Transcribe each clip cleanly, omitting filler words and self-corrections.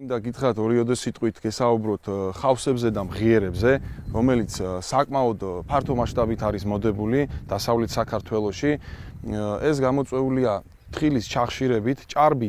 და გითხრათ ორიოდე სიტყვით გესაუბროთ ხავსებზე და მღიერებზე, რომელიც საკმაოდ ფართო მასშტაბით არის მოდებული დასავლეთ საქართველოში. ეს გამოწვეულია თხილის ჩახშირებით, ჭარბი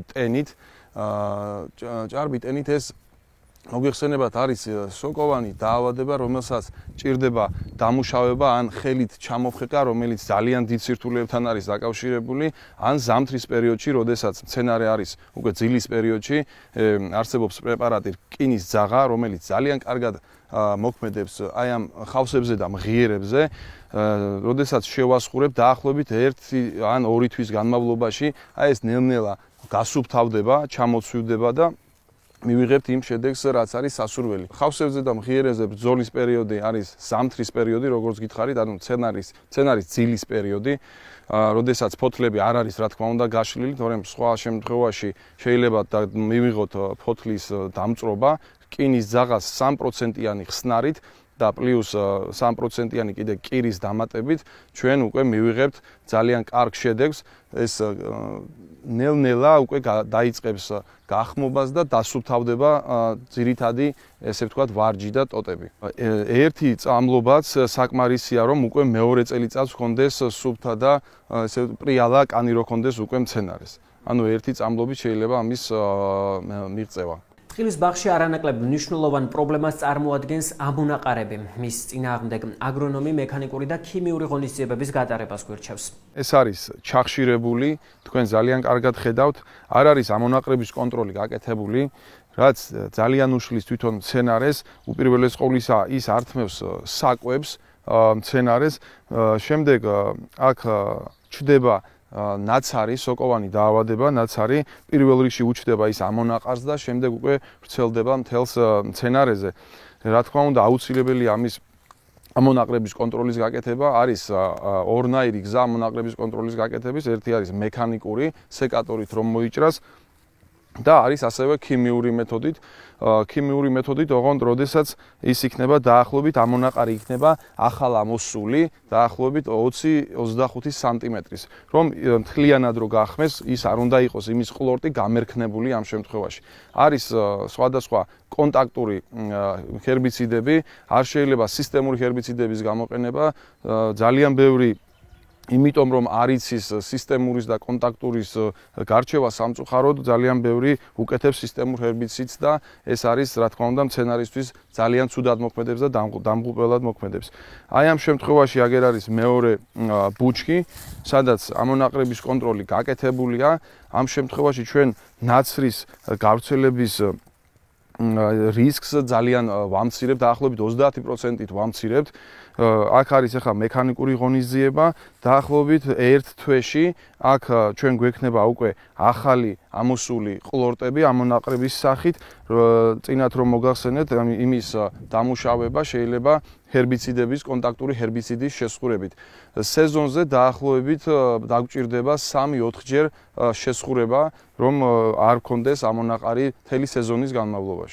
ტენით ეს მოგეხსენებათ არის სოკოვანი დაავადება, რომელსაც ჭირდება დამუშავება ან ხელით ჩამოფხეკა, რომელიც ძალიან დიდ სირთულეებთან არის დაკავშირებული, ან ზამთრის პერიოდში, როდესაც მცენარე არის უკვე ძილის პერიოდში, არსებობს პრეპარატი რკინის ძაღა, რომელიც ძალიან კარგად მოქმედებს აი ამ ხავსებზე და მღიერებზე, როდესაც შევასხურებ დაახლოებით 1 ან 2 თვის განმავლობაში, აი ეს ნელ-ნელა გასუფთავდება, ჩამოცვივდება და მივიღებთ იმ შედეგს, რაც არის სასურველი. ხავსებზე და მღიერებზე ბრძოლის პერიოდი არის ზამთრის პერიოდი, როგორც გითხარით, ანუ მცენარის ძილის პერიოდი, როდესაც ფოთლები არ არის, რა თქმა უნდა, გაშლილი, თორემ სხვა შემთხვევაში შეიძლება მივიღოთ ფოთლის დამწრობა, რკინის ძაღას 3%-იანი ხსნარით და პლუს 3%-იანი კიდე კირის დამატებით ჩვენ უკვე მივიღებთ ძალიან კარგ შედეგს. ეს ნელ-ნელა უკვე დაიწყებს გახმობას და დასუფთავდება ძირითადი, ესე ვთქვათ, ვარჯი და ტოტები. ერთი წამლობაც საკმარისია, რომ უკვე მეორე წელიწადს ჰქონდეს სუფთა და ესე პრიალა კანი რო ჰქონდეს უკვე მცენარეს. ანუ ერთი წამლობით შეიძლება ამის მიღწევა. თხილის ბაღში არანაკლებ მნიშვნელოვან პრობლემას წარმოადგენს ამონაყარები. მის წინააღმდეგ აგრონომი მექანიკური და ქიმიური ღონისძიებების გატარებას გვირჩევს. ეს არის ჩახშირებული, თქვენ ძალიან კარგად ხედავთ, არ არის ამონაყრების კონტროლი გაკეთებული, რაც ძალიან უშლის თვითონ მცენარეს, უპირველეს ყოვლისა ის ართმევს საკვებს მცენარეს, შემდეგ აქ ჩდება ნაცარი, სოკოვანი დაავადება, ნაცარი პირველ რიგში უჩდება ის ამონაყარს და შემდეგ უკვე ვრცელდება მთელს მცენარეზე. რა თქმა უნდა, აუცილებელია ამის ამონაყრების კონტროლის გაკეთება, არის ორნაირი გზა ამონაყრების კონტროლის გაკეთების, ერთი არის მექანიკური, სეკატორით რომ მოიჭრას და არის ასევე ქიმიური მეთოდით. ქიმიური მეთოდით, ოღონდ როდესაც ის იქნება დაახლოებით ამონაყარი იქნება ახალ ამოსული, დაახლოებით 20-25 სანტიმეტრის. რომ მთლიანად რო გახმეს, ის არ უნდა იყოს იმის ყლორტი გამერქნებული ამ შემთხვევაში. არის სხვადასხვა კონტაქტური ჰერბიციდები, არ შეიძლება სისტემური ჰერბიციდების გამოყენება, ძალიან ბევრი იმიტომ რომ არ იცის სისტემურის და კონტაქტურის გარჩევა სამწუხაროდ ძალიან ბევრი უკეთებს სისტემურ ჰერბიციდს და ეს არის რა თქმა უნდა მცენარისთვის ძალიან ცუდად მოქმედებს და დამღუპველად მოქმედებს. აი ამ შემთხვევაში აგერ არის მეორე ბუჩქი, სადაც ამონაყრების კონტროლი გაკეთებულია. ამ შემთხვევაში ჩვენ ნაცრის გავრცელების რისკს ძალიან ვამცირებთ, დაახლოებით 30%-ით ვამცირებთ. აქ არის ახლა მექანიკური ღონისძიება, დაახლოებით 1 თვეში აქ ჩვენ გვექნება უკვე ახალი ამოსული ყლორტები ამონაყრების სახით, წინათ რომ მოგახსენეთ, იმის დამუშავება შეიძლება ჰერბიციდების, კონტაქტური ჰერბიციდის შესხურებით. სეზონზე დაახლოებით დაგვჭირდება 3-4 ჯერ შესხურება, რომ არ გქონდეს ამონაყარი მთელი სეზონის განმავლობაში.